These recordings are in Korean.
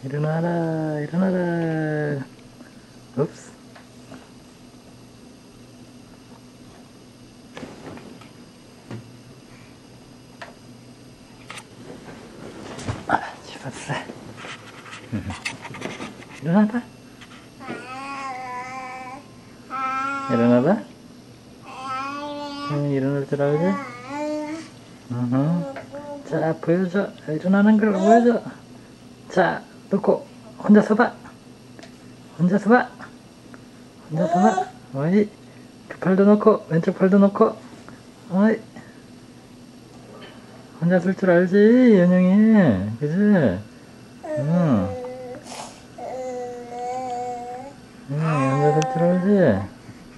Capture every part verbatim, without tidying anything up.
일어나라, 일어나라. 읍스. 아, 집었어. 일어나봐. 일어나봐. 응, 일어날 줄 알지? 어허. 자, 보여줘. 일어나는 걸 보여줘. 자, 놓고 혼자 서봐. 혼자 서봐. 혼자 서봐. 어이. 그 팔도 놓고 왼쪽 팔도 놓고. 어이. 혼자 설 줄 알지, 연영이. 그지? 응. 응, 혼자 설 줄 알지?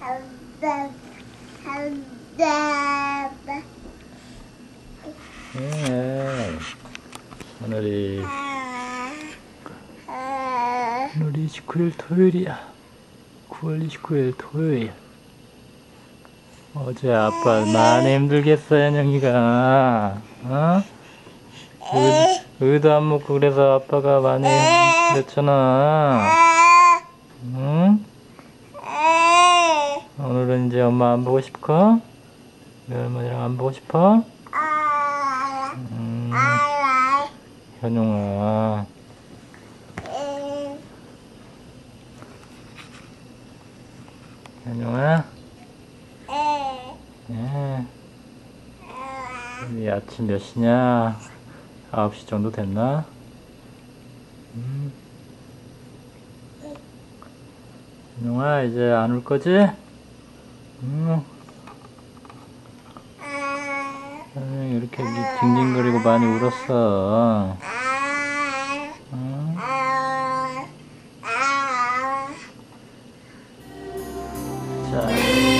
예. 오늘이 오늘이 이십구 일 토요일이야. 구월 이십구일 토요일. 어제 아빠 많이 힘들겠어, 현영이가. 어? 의, 의도 안 먹고 그래서 아빠가 많이 힘들었잖아. 응? 오늘은 이제 엄마 안 보고 싶어? 외할머니랑 안 보고 싶어? 음, 현용아. 현용아. 예. 우리 아침 몇 시냐? 아홉 시 정도 됐나? 음. 현용아, 이제 안 울 거지? 음. 현용이 이렇게 징징거리고 많이 울었어. 음. 자.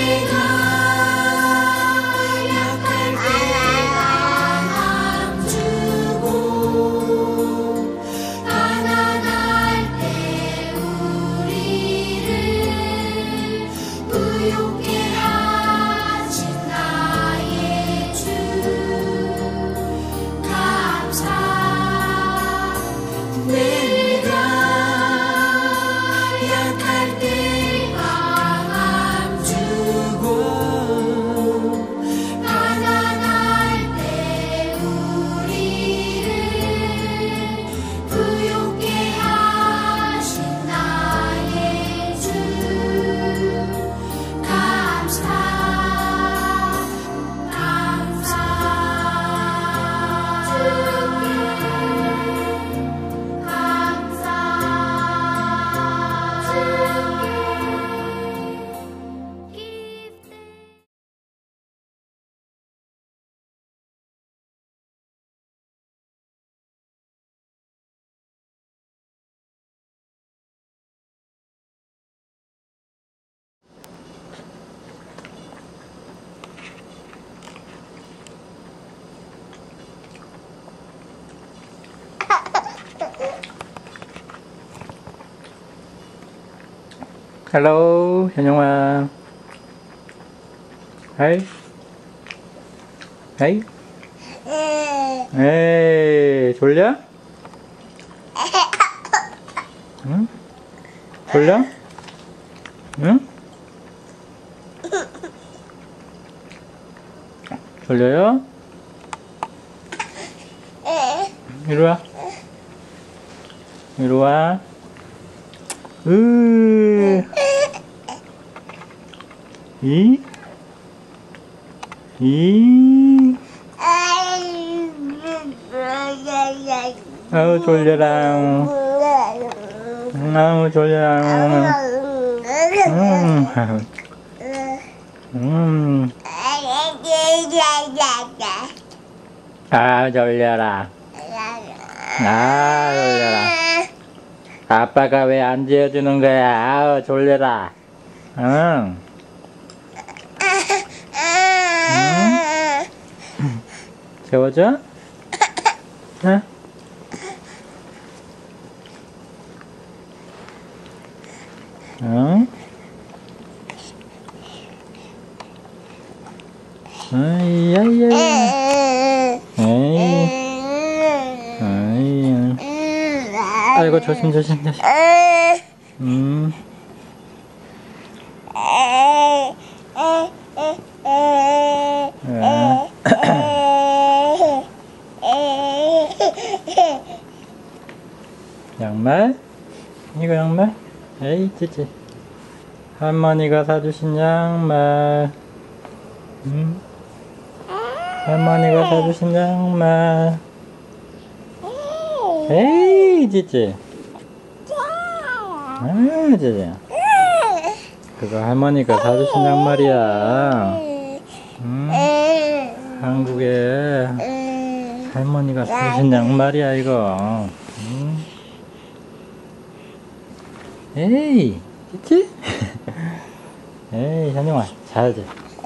헬로, 현영아. 하이. 하이. 에이, 졸려? 응? 졸려? 응? 졸려요? 이리와. 이리와. 으. 이? 이? 아우 졸려라. 아우 졸려라. 음. 음. 아 졸려라. 아 졸려라. 아빠가 왜 안 재워주는 거야? 아우 졸려라. 응. 응? 재워줘? 응? 응? 아이, 아이, 아이. 아이. 아이. 아유, 아이고 조심 조심 조심. 음. 양말? 이거 양말? 에이 찌찌. 할머니가 사주신 양말. 음. 할머니가 사주신 양말. 에이 찌찌. 아 찌찌. 그거 할머니가 사주신 양말이야. 음. 한국에 할머니가 사주신 양말이야 이거. 음. 에이 찌찌. 에이 현영아 잘하지.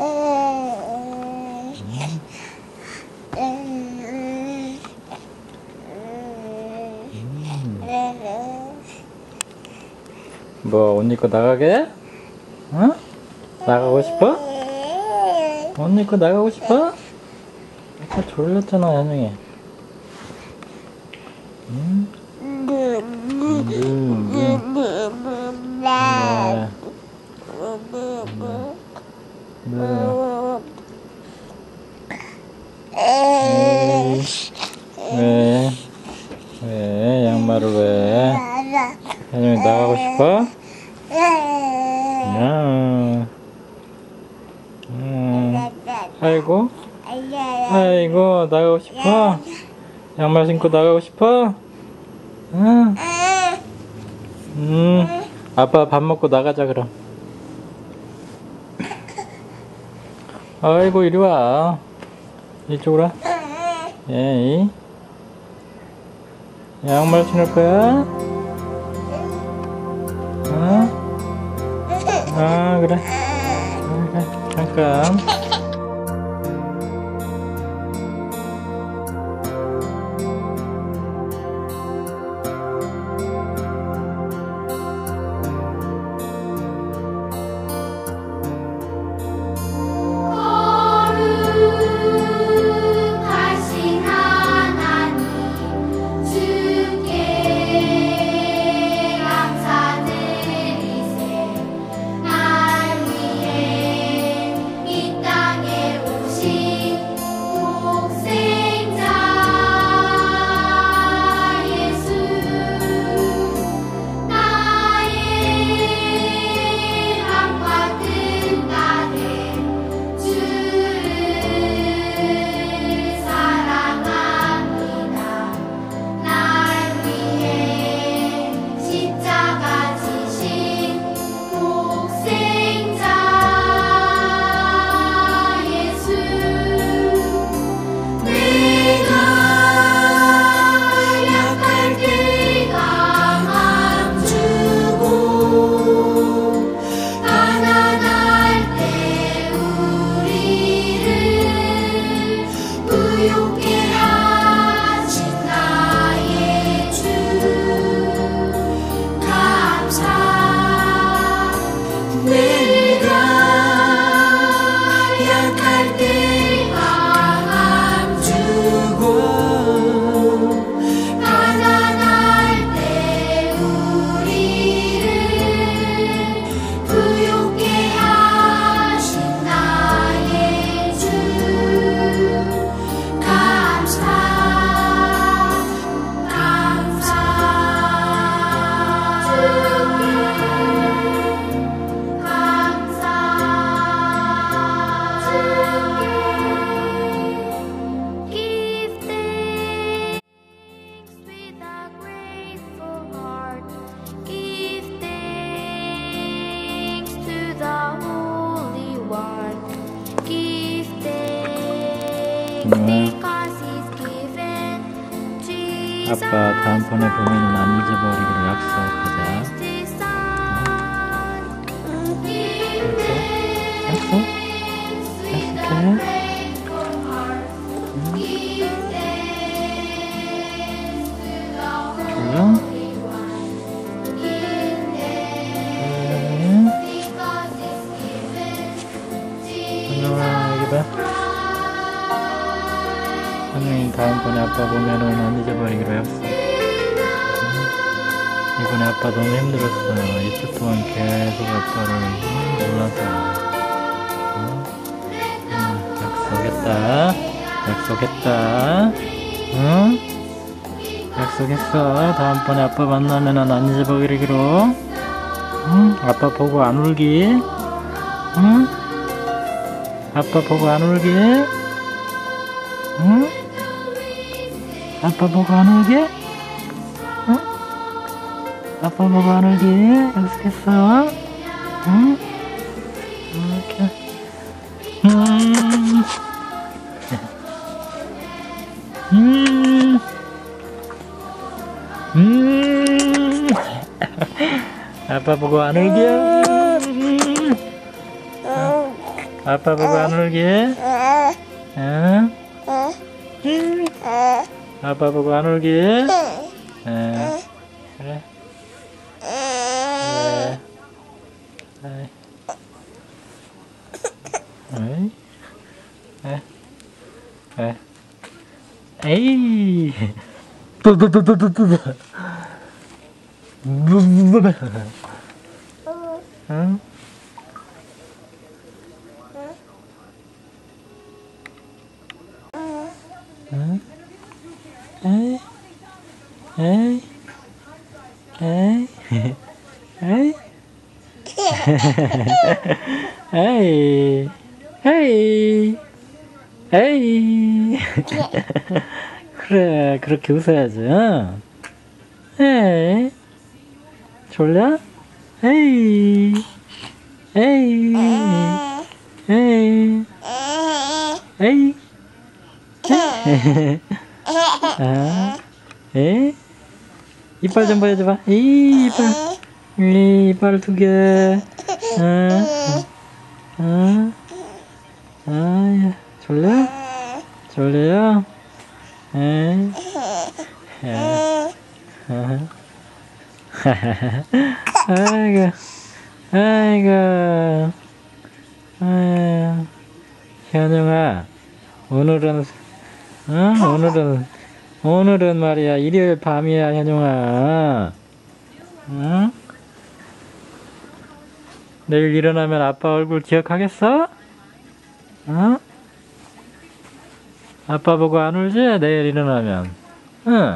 뭐 옷 입고 나가게? 어? 나가고 싶어? 옷 입고 나가고 싶어? 아까 졸렸잖아 현영이. 응? 응, 응. 네. 네. 왜? 왜? 양말을 왜? 현영이 나가고 싶어? 야. 음. 아이고. 아이고 나가고 싶어? 양말 신고 나가고 싶어? 응. 음. 아빠 밥 먹고 나가자 그럼. 아이고 이리 와. 이쪽으로 와. 에이. 양말 신을 거야? 어? 아 그래. 그래 잠깐. 아빠 다음번에 보면은 안 잊어버리기로 약속하자. 약속? 약속? 약속해? 졸려? 현영아 여기 봐. 현영이 다음번에 아빠 보면은 안 잊어버리기로 약속. 이번에 아빠 너무 힘들었어. 이틀 동안 계속 아빠를 몰라서. 응? 응, 약속했다. 약속했다. 응? 약속했어. 다음번에 아빠 만나면 안 잊어버리기로. 응? 아빠 보고 안 울기. 응? 아빠 보고 안 울기. 응? 아빠 보고 안 울기? 응? 아빠 보고 안 울기? 약속했어? 응? 이렇게. 음. 음. 음. 아빠 보고 안 울기? 음. 아빠 보고 안 울기? 응? 음. 아빠 보고 안 울기? 응. 그래. 그래. 어이. 에. 에. 에이. 뚜뚜뚜뚜뚜뚜. 응? 응? 에이. 에이. 에이. 에이. 에이. 에이. 에이. 그래, 그렇게 웃어야지. 응? 에이. 졸려? 에이. 에이. 에이. 에이. 아, 에? 이빨 좀 보여줘봐. 이, 이빨. 이, 이빨 두 개. 아, 아, 아, 졸려? 졸려요? 에? 아이고, 아이고, 아이고, 현영아, 오늘은, 어? 오늘은, 오늘은 말이야, 일요일 밤이야, 현영아. 응? 내일 일어나면 아빠 얼굴 기억하겠어? 응? 아빠 보고 안 울지? 내일 일어나면. 응?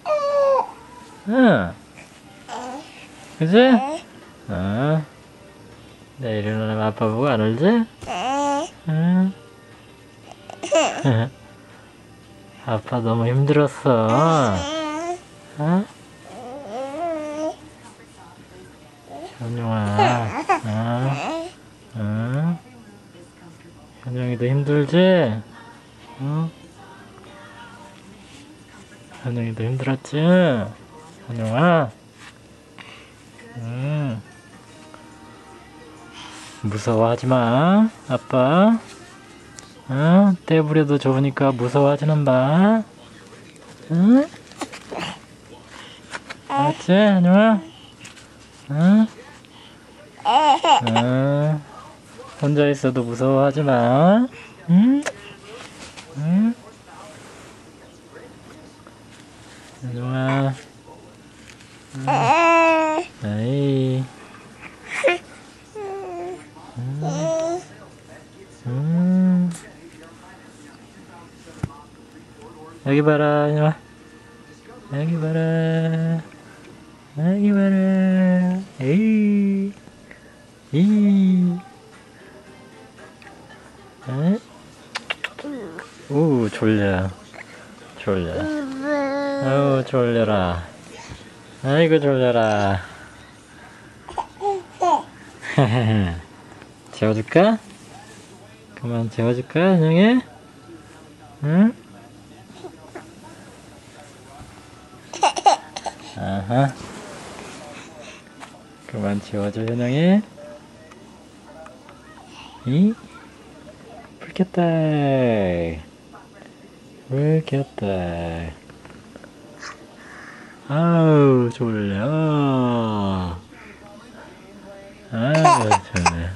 응? 그지? 어. 내일 일어나면 아빠 보고 안 울지? 응? 아빠 너무 힘들었어. 어? 현용아, 어? 어? 현용이도 힘들지? 응? 현용이도 힘들었지? 현용아? 응. 무서워하지마, 아빠. 응? 떼부려도 좋으니까 무서워하지는 마. 응? 알았지, 현용아? 응? 응? 혼자 있어도 무서워하지마. 응? 응? 현용아. 응? 에이. 음. 음. 여기 봐라, 현영아. 여기 봐라. 여기 봐라. 에이. 이. 에? 우, 졸려. 졸려. 아우, 졸려라. 아이고, 졸려라. 재워줄까? 그만 재워줄까, 현영이? 응? 아하. 그만 재워줘, 현영이. 이? 불 켰다. 불 켰다. 아우, 졸려. 아유, 졸려.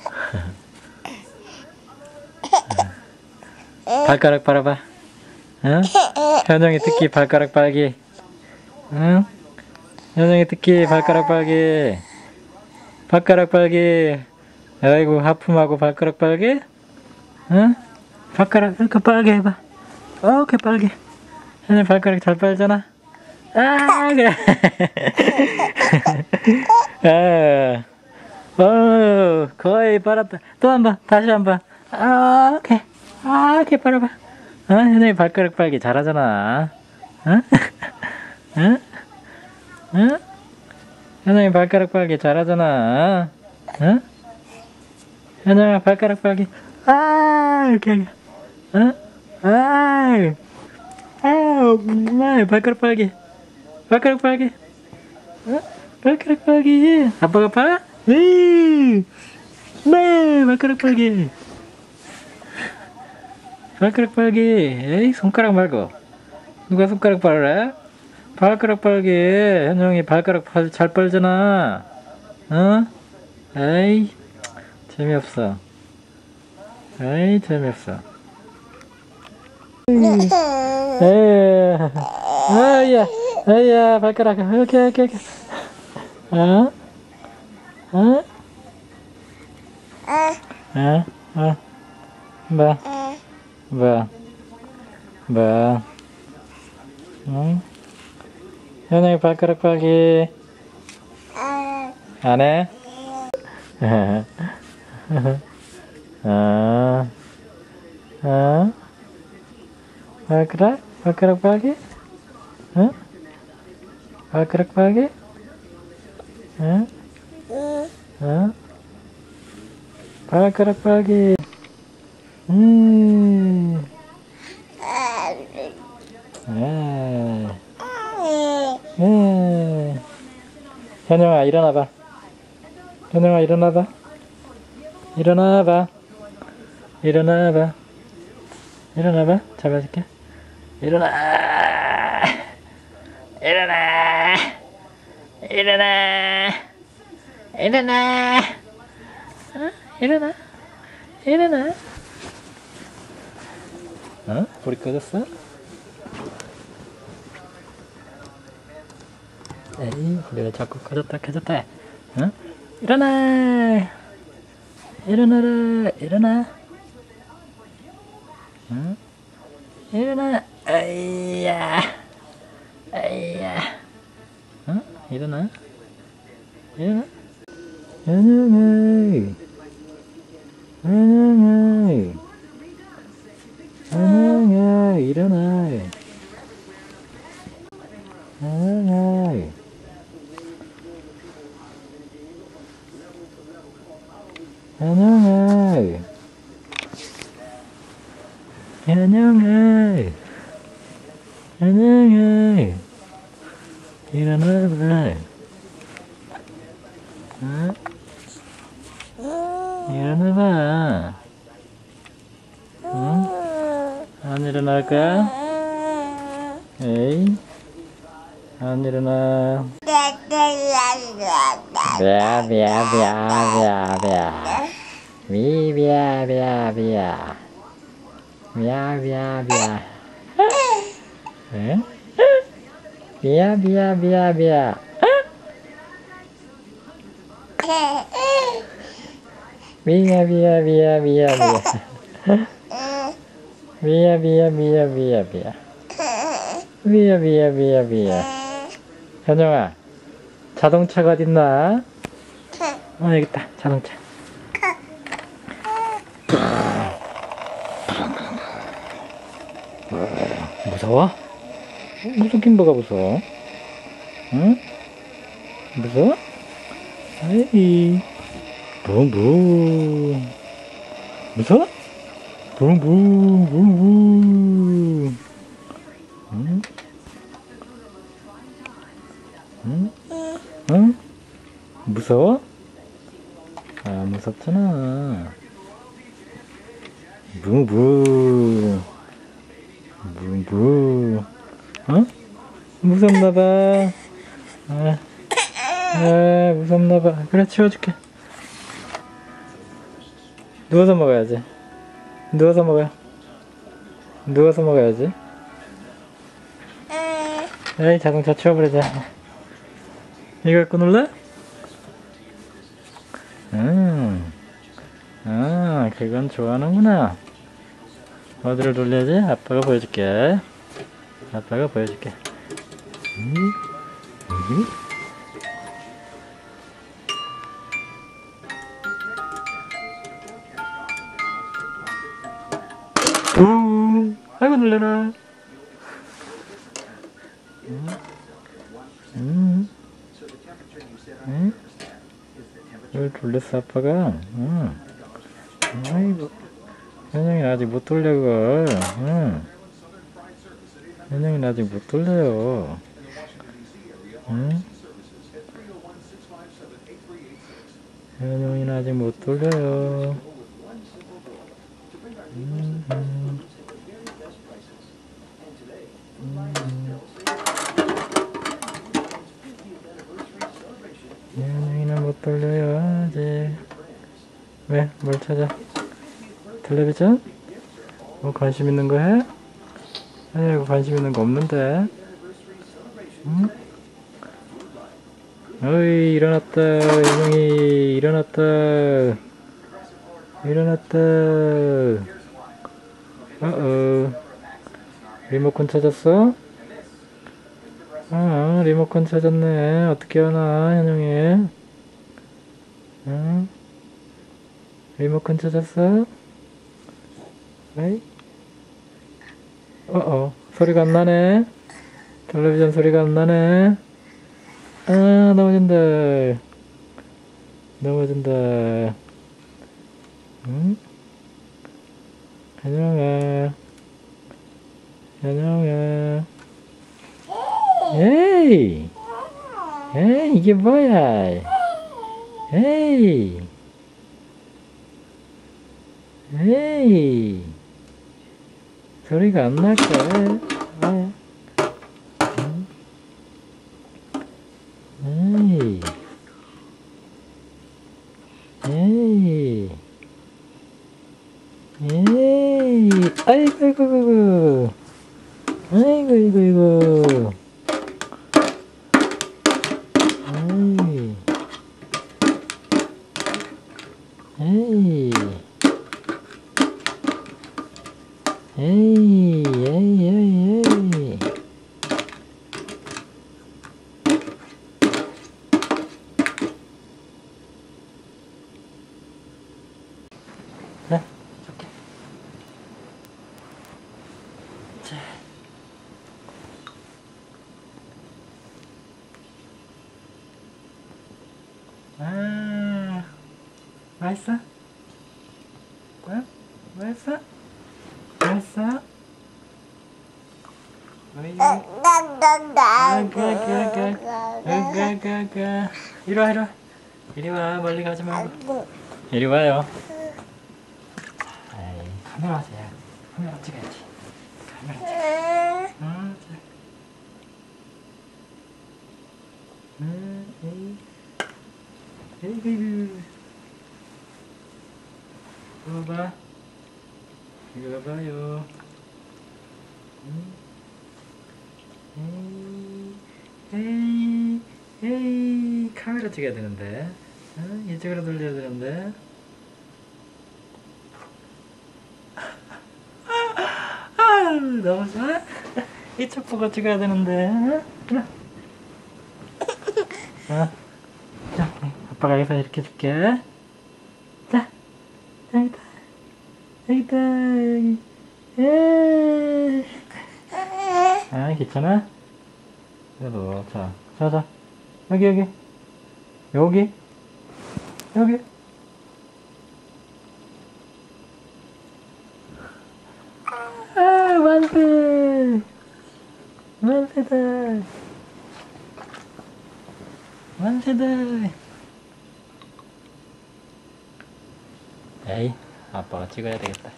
발가락 빨아봐. 응? 현영이 특히 발가락 빨기. 응? 현영이 특히 발가락 빨개. 발가락 빨개. 아이고 하품하고 발가락 빨개. 응? 발가락 이렇게 빨개 해봐. 어, 이렇게 빨개. 현영이 발가락 잘 빨잖아. 아 그래. 아, 어, 거의 빨았다. 또 한 번, 다시 한 번. 아, 오케이. 아, 이렇게 빨아봐. 어, 현영이 발가락 빨기 잘하잖아. 응? 응? 응? 현영이 발가락 빨기 잘하잖아. 응? 현영아 발가락 빨기. 아, 이렇게 하게. 응? 아, 아, 발가락 빨기. 발가락 빨기. 응? 발가락 빨기. 아빠가 빨아? 네. 네, 발가락 빨기. 발가락 빨기. 에이, 손가락 말고. 누가 손가락 빨래? 발가락 빨기. 현영이 발가락 빨, 잘 빨잖아. 어? 에이, 재미없어. 에이, 재미없어. 에이, 아야, 아야, 발가락. 이렇게, 이렇게, 이렇게. 어? 어? 어? 어? 뭐? 뭐? 뭐? 응? 현영이 발가락 빨기 안 해? 어? 어? 발가락? 발가락 빨기? 응? 발가락 빨기? 응? 어? 발가락 빨기. 음. 네. 네. 현영아 일어나봐. 현영아 일어나봐. 일어나봐. 일어나봐. 일어나봐. 잡아줄게. 일어나. 일어나. 일어나. 일어나. 어? 일어나. 일어나. 어? 불이 꺼졌어? 에이, 불이 자꾸 꺼졌다 켜졌다. 어? 일어나. 일어나라. 일어나. 어? 일어나. 아이야. 아이야. 어? 일어나. 일어나. 현영아. 현영아. 현영아 일어나. 현영아. 현영아. 현영아. 현영아. 일어나봐. 어? 일어나봐. 응? 안 일어날까? 에이, 안 일어나. 벼, 벼, 벼, 벼, 벼. 미, 벼, 벼, 벼. 벼, 벼, 벼. 에? 벼, 벼, 벼, 벼. 미야, 미야, 미야, 미야, 미야. 미야, 미야, 미야, 미야, 미야. 미야, 미야, 미야, 미야. 현영아, 자동차가 어딨나? 어, 여기 있다, 자동차. 무서워? 무섭긴 뭐가 무서워? 응? 무서워? 에이. 붕붕. 무서워? 붕붕, 붕붕. 응? 응? 응? 무서워? 아, 무섭잖아. 붕붕. 붕붕. 어? 무섭나봐. 아, 아, 무섭나봐. 그래, 치워줄게. 누워서 먹어야지. 누워서 먹어요. 누워서 먹어야지. 에이, 자동차 치워버리자. 이거 갖고 놀래? 음. 아, 그건 좋아하는구나. 어디를 돌려야지? 아빠가 보여줄게. 아빠가 보여줄게. 음, 음. 우, 아이고 놀래라. 음, 음, 음. 왜 돌렸어 아빠가? 응. 아이고, 현영이 아직 못 돌려 그걸. 응. 현영이는 아직 못 돌려요. 응? 현영이는 아직 못 돌려요. 음, 음. 음. 현영이는 못 돌려요 아직. 왜? 뭘 찾아? 텔레비전? 뭐 관심 있는 거 해? 아이고 관심 있는 거 없는데. 응? 어이 일어났다. 현영이 일어났다. 일어났다. 어어. 리모컨 찾았어? 아 리모컨 찾았네. 어떻게 하나 현영이? 응? 리모컨 찾았어? 에이? 어어 소리가 안 나네. 텔레비전 소리가 안 나네. 아 넘어진다. 넘어진다. 응? 현영아 현영아 에이 에이 이게 뭐야. 에이 에이 소리가 안 날까? 왜? 에이 에이 에이 아이고 아이고 아이고 아이고 아이고 에이 에이 에이 에이 에이 에이 네, 줄게. 자. 아, 맛있어? 어? 맛있어? 맛있어? 어이. 가가가가. 이리 와, 이리 와. 이리 와, 멀리 가지 말고. 이리 와요. 에이, 카메라 하세요. 카메라 찍어야지. 카메라 찍어. 응, 자. 응, 에이. 에이구. 이거 봐. 이거 봐요. 응? 에이, 에이, 에이. 카메라 찍어야 되는데. 응? 이쪽으로 돌려야 되는데. 아, 너무 좋아? 이쪽 보고 찍어야 되는데. 응? 어. 자, 아빠가 여기서 이렇게 줄게. 자, 여기다. 여기다. 여기. 에이. 아, 괜찮아? 그래도, 자, 자, 자. 여기, 여기. 여기. 여기. 아, 만세! 만세다! 만세다! 에이, 아빠가 찍어야 되겠다.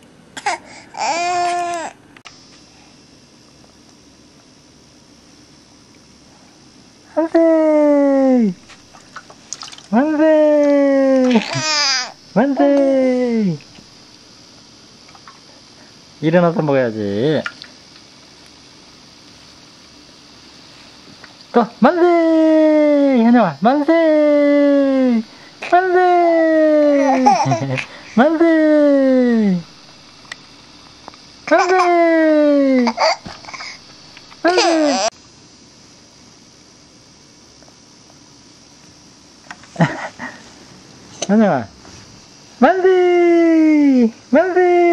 만세! 만세! 만세! 일어나서 먹어야지. 또 만세! 현영아, 만세! 만세! 만세! 만세! 만세! 현영아, 만세! 만세!